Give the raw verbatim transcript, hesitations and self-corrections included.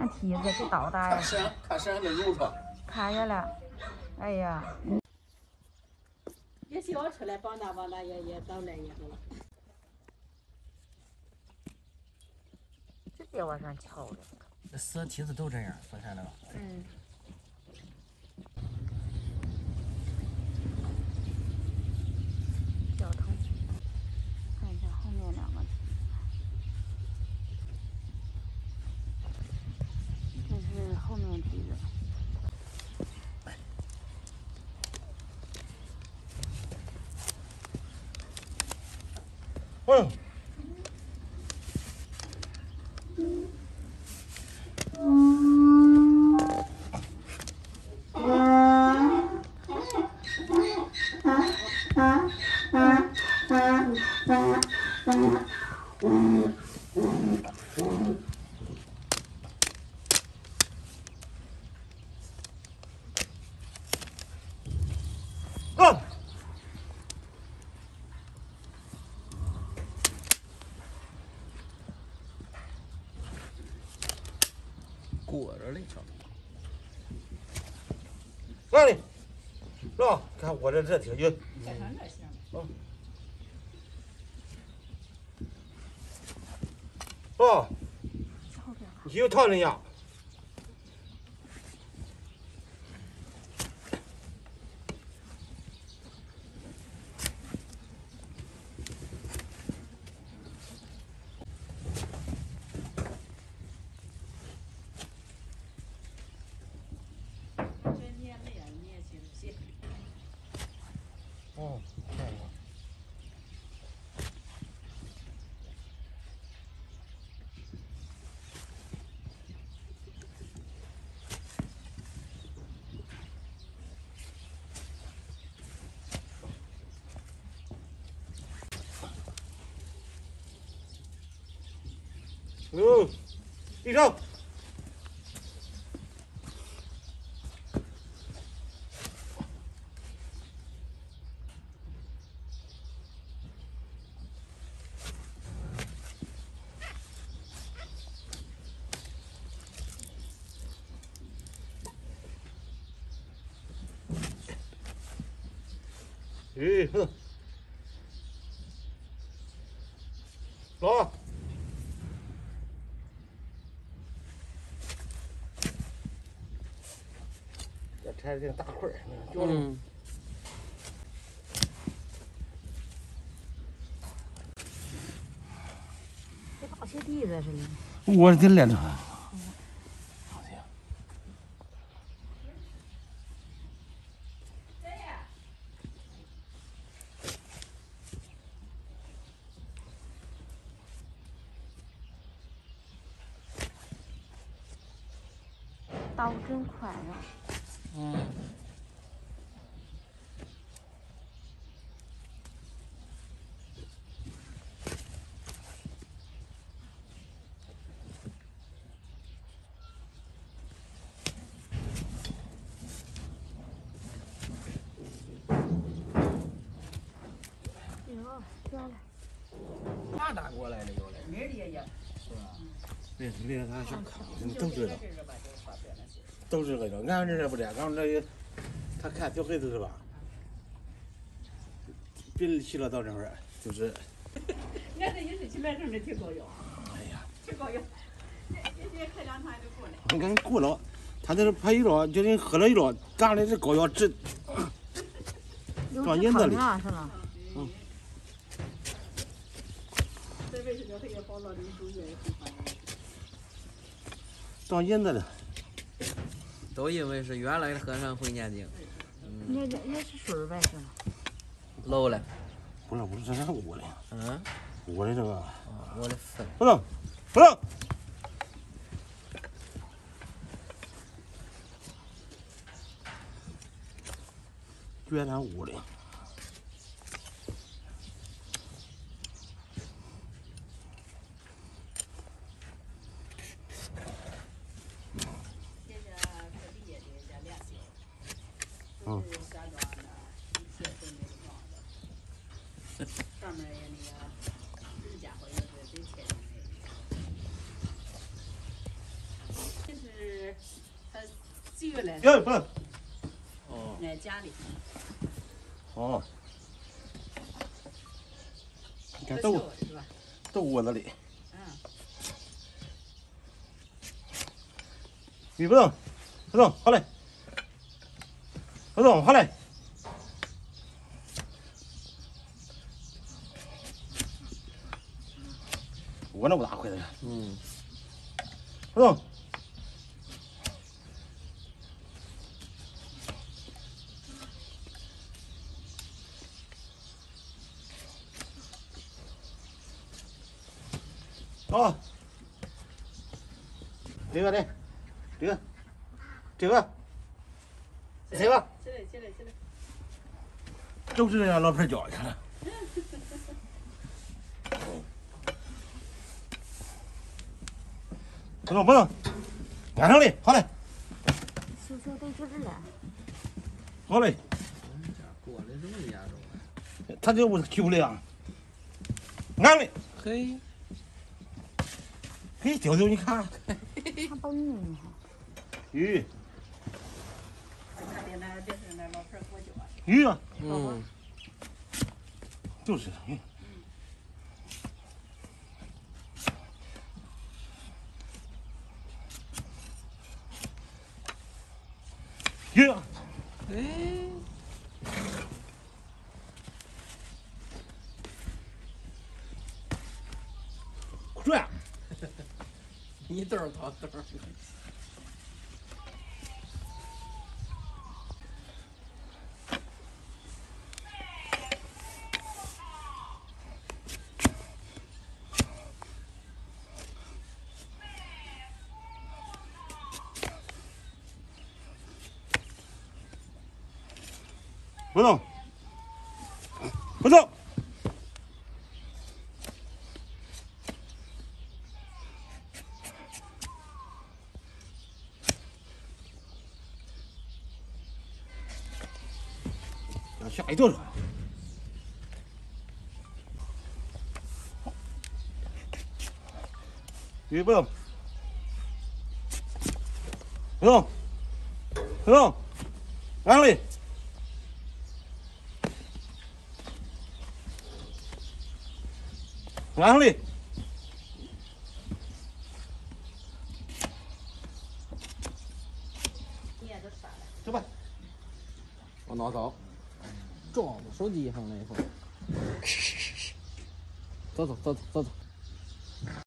那梯子是多大呀？ 看身看身上的褥子。 看见了，哎呀。 也小车来帮那帮那也也到来也好了。 直接往上翘了。 那死梯子都这样，发现了吧？ 嗯。脚疼。看一下后面两个梯子。这是后面梯子。 嗯。 裹着了，瞧。 那里，是吧？看我这这挺匀。 盖上这行。 嗯。哦。你又烫人家。哦，看一看。嗯，立正。咦哼，走。这拆这个大块儿，嗯。 这大鞋底子似的。 我得练着。 刀真快呀！ 嗯。 哟，掉了。 哪打过来的有嘞？ 明儿也有。 是吧？ 别别他小看，都知道，都知道。俺这不这，俺这他看小孩子是吧？别人去了到这会儿就是。 俺这也是去买成的挺高腰。 哎呀， 挺高腰。人家开两趟就过来。 你看过了，他这是拍一着，就人喝了一着，干的这高腰直。装银子里。 嗯。 这为什么他也保了你住院？ 装银子的。 都以为是原来的和尚会念经。 嗯。那这也是水呗是吗？ 漏了。 不是不是，这是我的。 嗯。 我的这个。 我的粪。 不能，不能。原来我的。嗯。 上面也那个，这家伙也是得钱的。这是月来。 哎，不能。 哦。 在家里。 哦。你看都都窝子里。 嗯。 预备动，不动，好嘞。不动，好嘞。我那不大会的。 嗯。 不动。好。这个这，这个，这个，这个。 起来起来起来。 都是让老婆教去了。不动不动，赶上嘞，好嘞。 小小得劲儿了。 好嘞。 过来这么严重？ 他这不去不了。俺嘞。 嘿。 嘿，丢丢，你看。 他把弄哈。 鱼。 那边那别是那老婆过脚啊。 鱼啊。 嗯。 就是。嗯。鱼啊。 哎。 转。 你兜儿掏兜儿。 不动，不动。要下一道了。预备不动，不动，不动，安利。安利。走吧。 往哪走？撞到手机上了以后。走走走走走走。